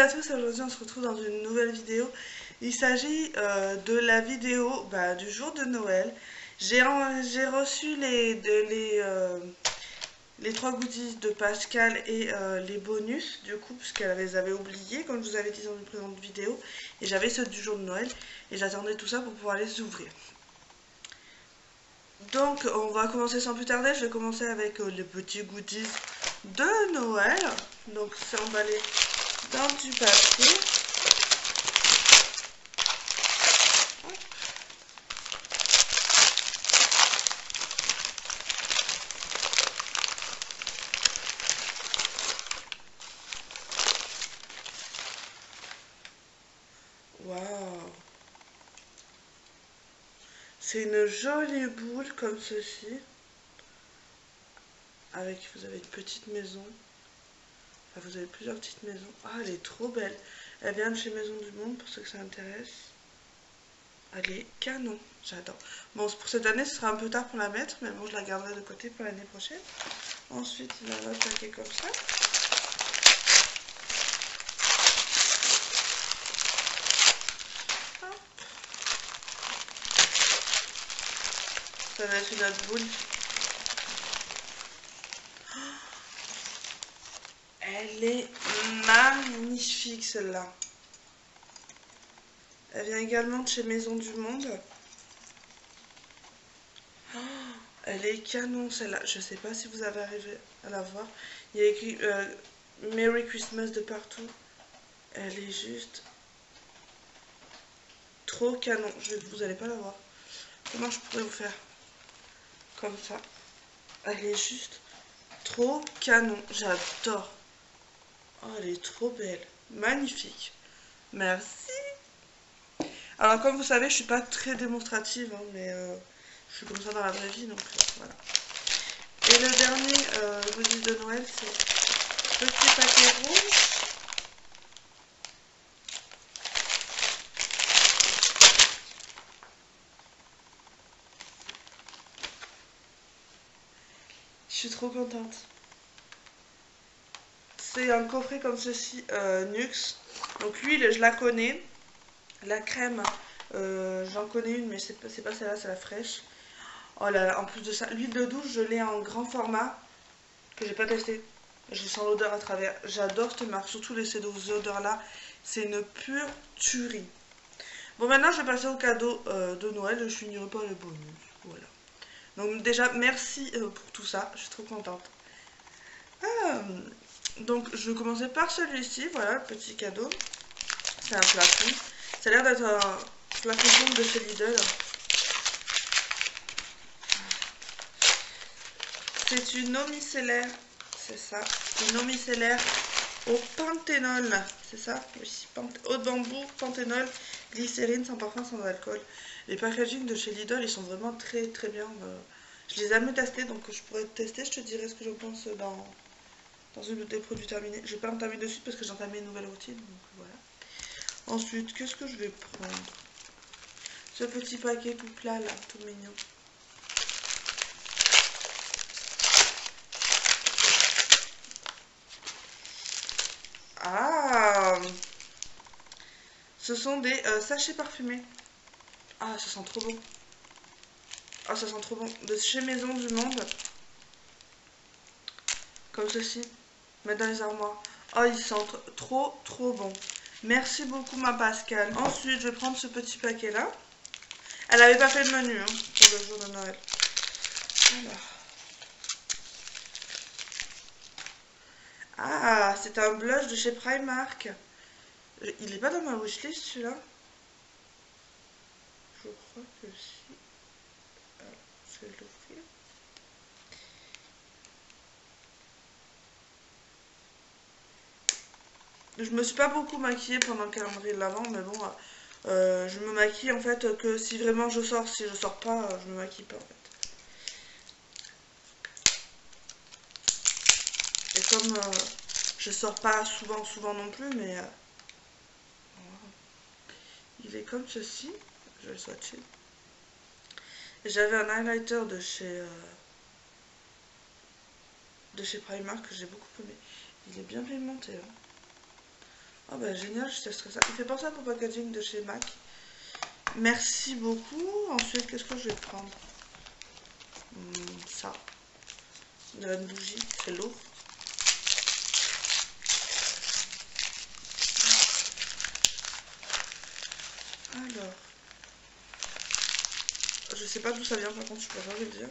à tous, aujourd'hui on se retrouve dans une nouvelle vidéo. Il s'agit de la vidéo du jour de Noël. J'ai reçu les 3 goodies de Pascal et les bonus, du coup, puisqu'elle les avait oubliés, comme je vous avais dit dans une précédente vidéo. Et j'avais ceux du jour de Noël, et j'attendais tout ça pour pouvoir les ouvrir. Donc on va commencer sans plus tarder, je vais commencer avec les petits goodies de Noël. Donc c'est emballé dans du papier. Waouh! C'est une jolie boule comme ceci. Avec, vous avez une petite maison. Enfin, vous avez plusieurs petites maisons. Ah, elle est trop belle. Elle vient de chez Maison du Monde, pour ceux que ça intéresse. Elle est canon, j'adore. Bon, pour cette année, ce sera un peu tard pour la mettre, mais bon, je la garderai de côté pour l'année prochaine. Ensuite, il va l'attaquer comme ça. Hop. Ça va être une autre boule. Elle est magnifique, celle-là. Elle vient également de chez Maison du Monde. Oh, elle est canon, celle-là. Je sais pas si vous avez arrivé à la voir. Il y a écrit Merry Christmas de partout. Elle est juste trop canon. Vous allez pas la voir. Comment je pourrais vous faire comme ça? Elle est juste trop canon. J'adore. Oh, elle est trop belle. Magnifique. Merci. Alors, comme vous savez, je suis pas très démonstrative, hein, mais je suis comme ça dans la vraie vie, donc voilà. Et le dernier goodies de Noël, c'est petit paquet rouge. Je suis trop contente. C'est un coffret comme ceci, Nuxe. Donc l'huile, je la connais. La crème, j'en connais une, mais c'est pas celle-là, c'est la fraîche. Oh là là, en plus de ça, l'huile de douche, je l'ai en grand format, que j'ai pas testé. Je sens l'odeur à travers. J'adore cette marque, surtout ces odeurs-là. C'est une pure tuerie. Bon, maintenant, je vais passer au cadeau de Noël. Je finirai pas les bonus. Voilà. Donc déjà, merci pour tout ça. Je suis trop contente. Donc, je vais commencer par celui-ci. Voilà, le petit cadeau. C'est un flacon. Ça a l'air d'être un flacon de chez Lidl. C'est une eau micellaire. C'est ça. Une eau micellaire au panthénol. C'est ça? Oui. Eau de bambou, panthénol, glycérine, sans parfum, sans alcool. Les packaging de chez Lidl, ils sont vraiment très très bien. Je les ai jamais testés, donc je pourrais tester. Je te dirai ce que je pense dans une des produits terminés. Je vais pas entamer de suite parce que j'ai entamé une nouvelle routine. Donc voilà. Ensuite, qu'est-ce que je vais prendre? Ce petit paquet tout plat là, tout mignon. Ah! Ce sont des sachets parfumés. Ah, ça sent trop bon. Ah, ça sent trop bon. De chez Maison du Monde. Comme ceci. Mettre dans les armoires. Oh, ils sentent trop trop bon. Merci beaucoup ma Pascal. Ensuite, je vais prendre ce petit paquet là. Elle n'avait pas fait le menu hein, pour le jour de Noël. Alors. Ah, c'est un blush de chez Primark. Il est pas dans ma wishlist celui-là? Je crois que si. Alors, je vais l'ouvrir. Je me suis pas beaucoup maquillée pendant le calendrier de l'Avent, mais bon, je me maquille en fait que si vraiment je sors. Si je sors pas, je me maquille pas en fait. Et comme je sors pas souvent non plus, mais il est comme ceci. Je vais le swatcher. J'avais un highlighter de chez Primark que j'ai beaucoup aimé. Il est bien pigmenté. Hein. Oh bah génial, je testerai ça. Il fait penser à mon packaging de chez MAC. Merci beaucoup. Ensuite, qu'est-ce que je vais prendre? Ça. Une bougie, c'est lourd. Alors. Je sais pas d'où ça vient, par contre, je peux pas vous le dire.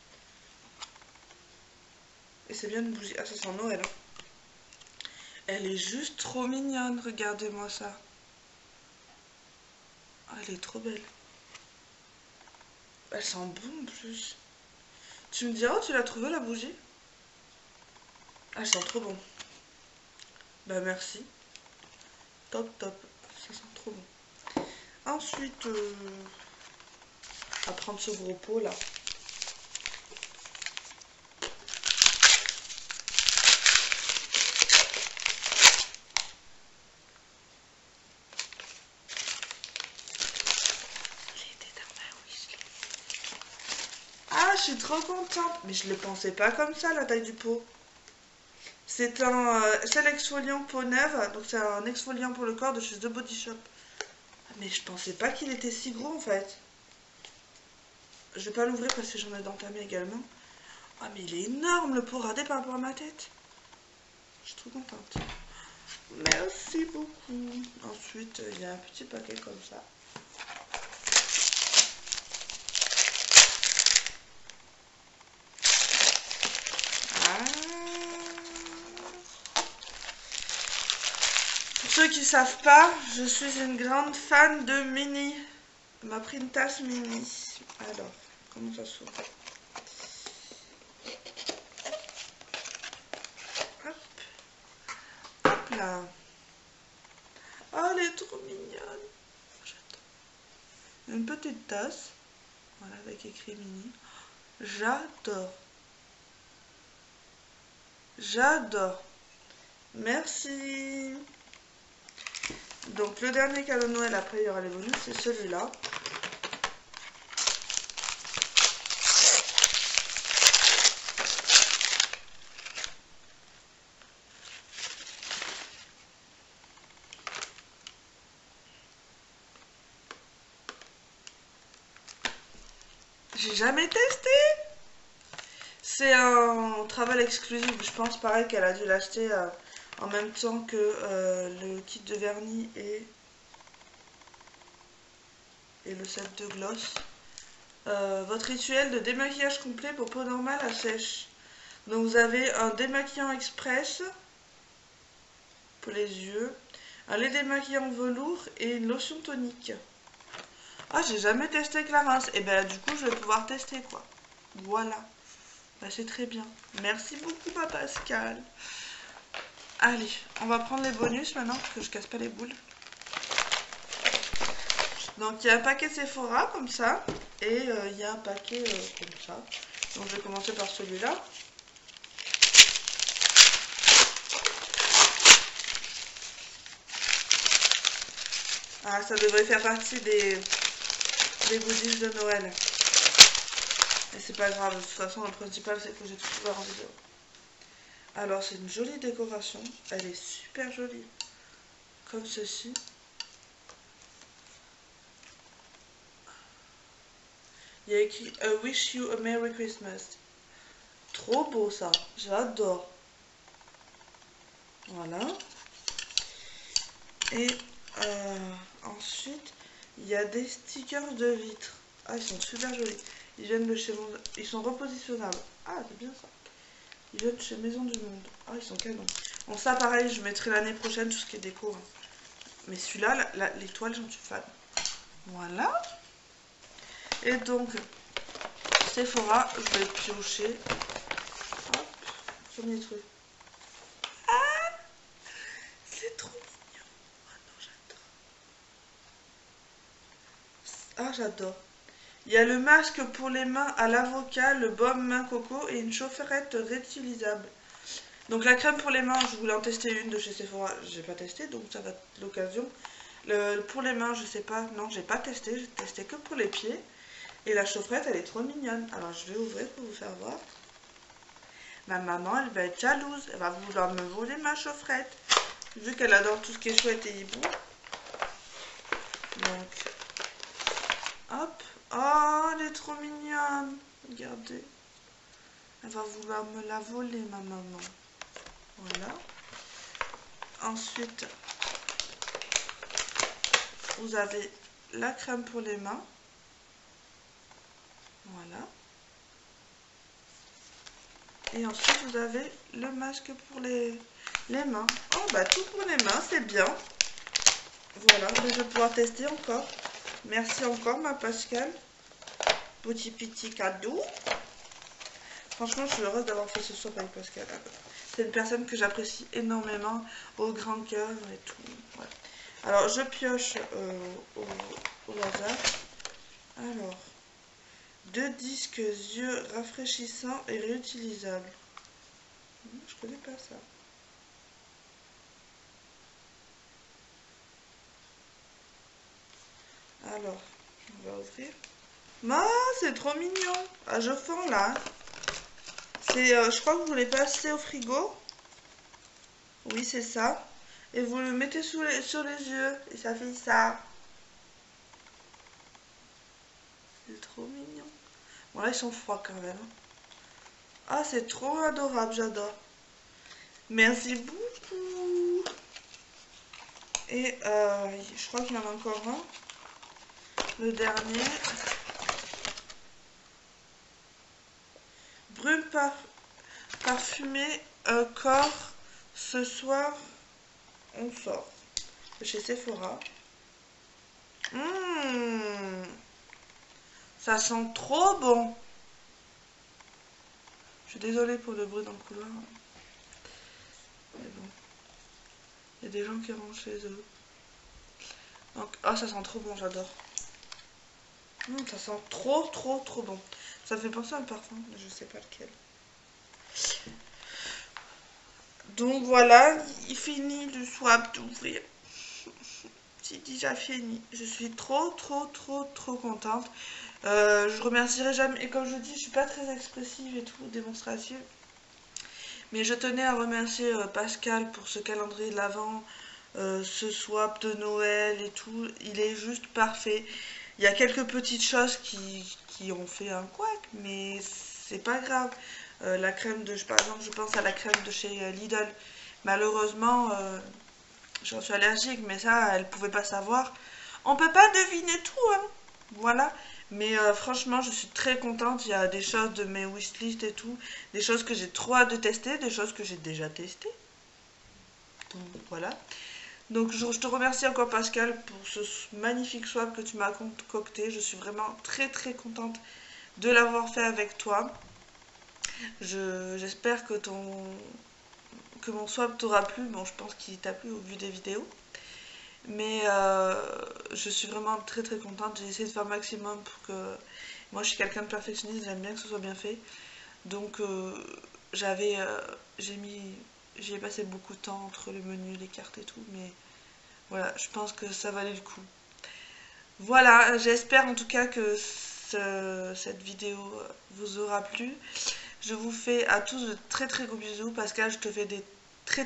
Et c'est bien une bougie. Ah, ça sent Noël. Hein. Elle est juste trop mignonne, regardez-moi ça. Ah, elle est trop belle. Elle sent bon en plus. Tu me diras où tu l'as trouvée la bougie? Ah, elle sent trop bon. Bah merci. Top, top. Ça sent trop bon. Ensuite, on va prendre ce gros pot là. Ah, je suis trop contente. Mais je ne le pensais pas comme ça, la taille du pot. C'est un sel exfoliant peau neuve. Donc c'est un exfoliant pour le corps de chez The Body Shop. Mais je pensais pas qu'il était si gros en fait. Je vais pas l'ouvrir parce que j'en ai dans ta main également. Ah mais il est énorme le pot radé par rapport à ma tête. Je suis trop contente. Merci beaucoup. Ensuite, il y a un petit paquet comme ça. Pour ceux qui ne savent pas, je suis une grande fan de Mini. Elle m'a pris une tasse Mini. Alors, comment ça s'ouvre? Hop. Hop là. Oh, elle est trop mignonne. J'adore. Une petite tasse. Voilà, avec écrit Mini. J'adore. J'adore. Merci. Donc le dernier cadeau de Noël, après il y aura les bonus, c'est celui-là. J'ai jamais testé. C'est un travail exclusif, je pense pareil qu'elle a dû l'acheter en même temps que le kit de vernis et le set de gloss. Votre rituel de démaquillage complet pour peau normale à sèche. Donc vous avez un démaquillant express pour les yeux, un lait démaquillant velours et une lotion tonique. Ah, j'ai jamais testé Clarins. Et ben là, du coup, je vais pouvoir tester quoi. Voilà. Bah, c'est très bien. Merci beaucoup, ma Pascal. Allez, on va prendre les bonus maintenant, parce que je casse pas les boules. Donc, il y a un paquet Sephora, comme ça. Et il y a un paquet comme ça. Donc, je vais commencer par celui-là. Ah, ça devrait faire partie des goodies de Noël. Et c'est pas grave, de toute façon, le principal, c'est que j'ai tout ouvert en vidéo. Alors, c'est une jolie décoration. Elle est super jolie. Comme ceci. Il y a écrit I wish you a Merry Christmas. Trop beau ça. J'adore. Voilà. Et ensuite, il y a des stickers de vitre. Ah, ils sont super jolis. Ils viennent de chez Monde. Ils sont repositionnables. Ah, c'est bien ça. Ils viennent de chez Maison du Monde. Ah, ils sont canons. Bon, ça, pareil, je mettrai l'année prochaine tout ce qui est déco. Hein. Mais celui-là, l'étoile, j'en suis fan. Voilà. Et donc, Sephora, je vais piocher. Hop, premier truc. Ah, c'est trop mignon. Ah non, j'adore. Ah, j'adore. Il y a le masque pour les mains à l'avocat, le baume main coco et une chaufferette réutilisable. Donc la crème pour les mains, je voulais en tester une de chez Sephora, j'ai pas testé, donc ça va être l'occasion. Pour les mains, je sais pas, non, j'ai pas testé, j'ai testé que pour les pieds. Et la chaufferette, elle est trop mignonne. Alors je vais ouvrir pour vous faire voir. Ma maman, elle va être jalouse, elle va vouloir me voler ma chaufferette. vu qu'elle adore tout ce qui est chouette et hibou. Donc, hop. Oh, elle est trop mignonne. Regardez. Elle va vouloir me la voler, ma maman. Voilà. Ensuite, vous avez la crème pour les mains. Voilà. Et ensuite, vous avez le masque pour les mains. Oh, bah tout pour les mains, c'est bien. Voilà, je vais pouvoir tester encore. Merci encore, ma Pascal. Petit cadeau. Franchement, je suis heureuse d'avoir fait ce swap avec Pascal. C'est une personne que j'apprécie énormément, au grand cœur et tout. Ouais. Alors, je pioche au hasard. Alors, 2 disques yeux rafraîchissants et réutilisables. Je connais pas ça. Alors, on va ouvrir. Ah, c'est trop mignon. Ah, je fends là. C'est, je crois que vous les passez au frigo. Oui, c'est ça. Et vous le mettez sur les yeux. Et ça fait ça. C'est trop mignon. Bon, là, ils sont froids quand même. Ah, c'est trop adorable. J'adore. Merci beaucoup. Et je crois qu'il y en a encore un. Le dernier. Brume parfumée corps. Ce soir, on sort. Chez Sephora. Ça sent trop bon. Je suis désolée pour le bruit dans le couloir. Mais bon. Il y a des gens qui rentrent chez eux. Donc, oh, ça sent trop bon, j'adore. Ça sent trop bon. Ça me fait penser à un parfum, mais je sais pas lequel. Donc voilà, il finit le swap d'ouvrir. C'est déjà fini. Je suis trop contente. Je remercierai jamais. Et comme je dis, je suis pas très expressive et tout, démonstrative. Mais je tenais à remercier Pascal pour ce calendrier de l'Avent, ce swap de Noël et tout. Il est juste parfait. Il y a quelques petites choses qui ont fait un couac, mais c'est pas grave. La crème de, par exemple, je pense à la crème de chez Lidl. Malheureusement, j'en suis allergique, mais ça, elle pouvait pas savoir. On peut pas deviner tout, hein. Voilà. Mais franchement, je suis très contente. Il y a des choses de mes wishlist et tout. Des choses que j'ai trop hâte de tester. Des choses que j'ai déjà testées. Donc voilà. Donc je te remercie encore Pascal pour ce magnifique swap que tu m'as concocté. Je suis vraiment très contente de l'avoir fait avec toi. J'espère que mon swap t'aura plu. Bon, je pense qu'il t'a plu au vu des vidéos. Mais je suis vraiment très contente. J'ai essayé de faire le maximum pour que... Moi, je suis quelqu'un de perfectionniste, j'aime bien que ce soit bien fait. Donc, j'y ai passé beaucoup de temps entre le menu, les cartes et tout. Mais voilà, je pense que ça valait le coup. Voilà, j'espère en tout cas que cette vidéo vous aura plu. Je vous fais à tous de très gros bisous. Pascal, je te fais des très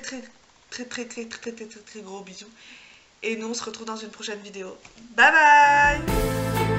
gros bisous. Et nous, on se retrouve dans une prochaine vidéo. Bye bye!